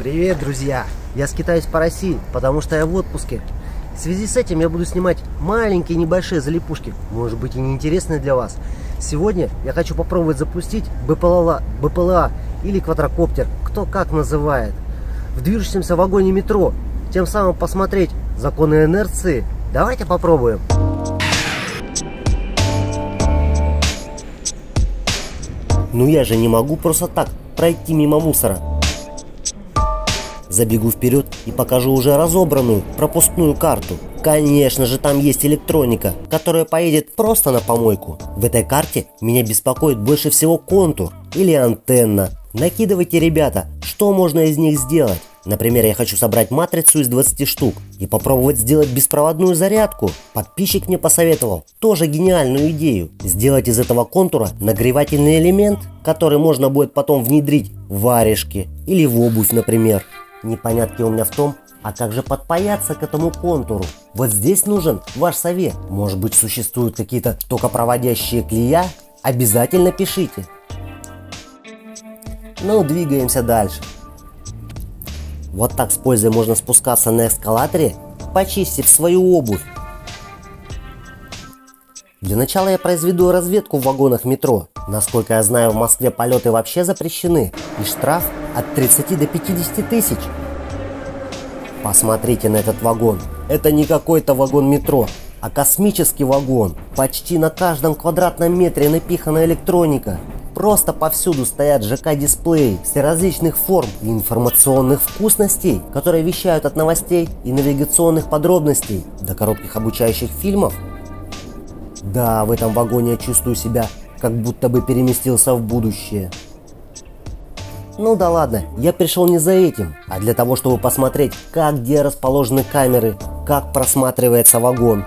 Привет, друзья! Я скитаюсь по России, потому что я в отпуске. В связи с этим я буду снимать маленькие небольшие залипушки, может быть и неинтересные для вас. Сегодня я хочу попробовать запустить БПЛА или квадрокоптер, кто как называет, в движущемся вагоне метро, тем самым посмотреть законы инерции. Давайте попробуем. Ну я же не могу просто так пройти мимо мусора. Забегу вперед и покажу уже разобранную пропускную карту. Конечно же, там есть электроника, которая поедет просто на помойку. В этой карте меня беспокоит больше всего контур или антенна. Накидывайте, ребята, что можно из них сделать. Например, я хочу собрать матрицу из 20 штук и попробовать сделать беспроводную зарядку. Подписчик мне посоветовал тоже гениальную идею. Сделать из этого контура нагревательный элемент, который можно будет потом внедрить в варежки или в обувь, например. Непонятки у меня в том, а как же подпаяться к этому контуру? Вот здесь нужен ваш совет. Может быть, существуют какие-то токопроводящие клея? Обязательно пишите. Ну, двигаемся дальше. Вот так с пользой можно спускаться на эскалаторе, почистив свою обувь. Для начала я произведу разведку в вагонах метро. Насколько я знаю, в Москве полеты вообще запрещены, и штраф от 30 до 50 тысяч. Посмотрите на этот вагон. Это не какой-то вагон метро, а космический вагон. Почти на каждом квадратном метре напихана электроника. Просто повсюду стоят ЖК-дисплеи всеразличных форм и информационных вкусностей, которые вещают от новостей и навигационных подробностей до коротких обучающих фильмов. Да, в этом вагоне я чувствую себя, как будто бы переместился в будущее. Ну да ладно, я пришел не за этим, а для того, чтобы посмотреть, как где расположены камеры, как просматривается вагон.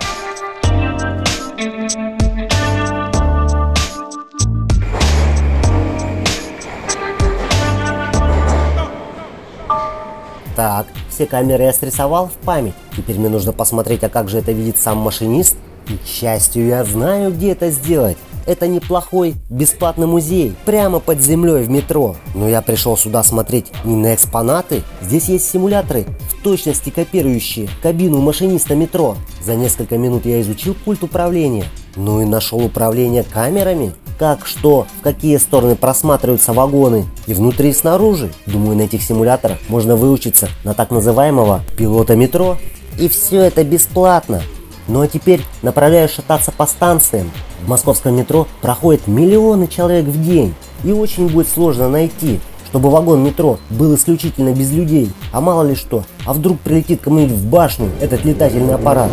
Так, все камеры я срисовал в память. Теперь мне нужно посмотреть, а как же это видит сам машинист. И, к счастью, я знаю, где это сделать. Это неплохой бесплатный музей, прямо под землей в метро. Но я пришел сюда смотреть не на экспонаты. Здесь есть симуляторы, в точности копирующие кабину машиниста метро. За несколько минут я изучил пульт управления. Ну и нашел управление камерами. Как, что, в какие стороны просматриваются вагоны. И внутри, и снаружи. Думаю, на этих симуляторах можно выучиться на так называемого пилота метро. И все это бесплатно. Ну а теперь направляюсь шататься по станциям. В московском метро проходят миллионы человек в день. И очень будет сложно найти, чтобы вагон метро был исключительно без людей. А мало ли что, а вдруг прилетит кому-нибудь в башню этот летательный аппарат.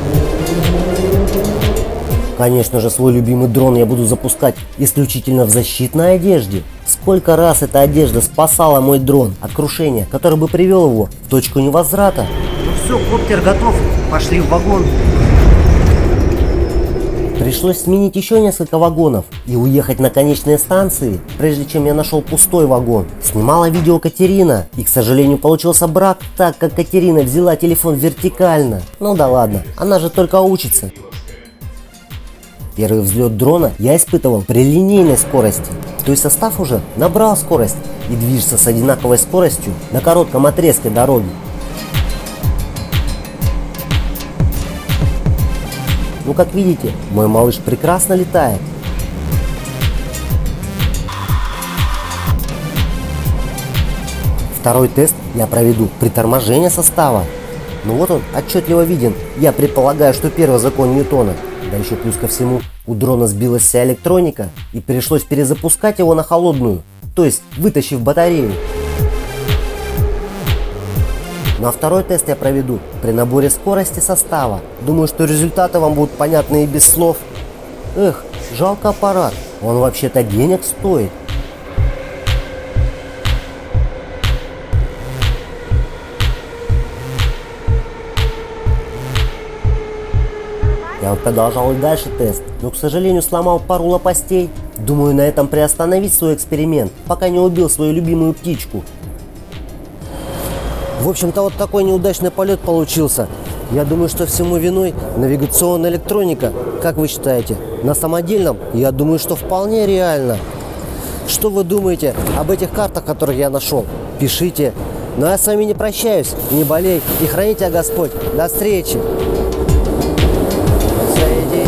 Конечно же, свой любимый дрон я буду запускать исключительно в защитной одежде. Сколько раз эта одежда спасала мой дрон от крушения, который бы привел его в точку невозврата. Ну все, коптер готов, пошли в вагон. Пришлось сменить еще несколько вагонов и уехать на конечные станции, прежде чем я нашел пустой вагон. Снимала видео Катерина, и, к сожалению, получился брак, так как Катерина взяла телефон вертикально. Ну да ладно, она же только учится. Первый взлет дрона я испытывал при линейной скорости, то есть состав уже набрал скорость и движется с одинаковой скоростью на коротком отрезке дороги. Ну, как видите, мой малыш прекрасно летает. Второй тест я проведу при торможении состава. Ну вот он отчетливо виден. Я предполагаю, что первый закон Ньютона. Да еще плюс ко всему у дрона сбилась вся электроника и пришлось перезапускать его на холодную, то есть вытащив батарею. Ну а второй тест я проведу при наборе скорости состава. Думаю, что результаты вам будут понятны и без слов. Эх, жалко аппарат, он вообще-то денег стоит. Я вот продолжал и дальше тест, но, к сожалению, сломал пару лопастей. Думаю, на этом приостановить свой эксперимент, пока не убил свою любимую птичку. В общем-то, вот такой неудачный полет получился. Я думаю, что всему виной навигационная электроника. Как вы считаете? На самодельном? Я думаю, что вполне реально. Что вы думаете об этих картах, которых я нашел? Пишите. Но я с вами не прощаюсь. Не болей и храни тебя Господь. До встречи. Среди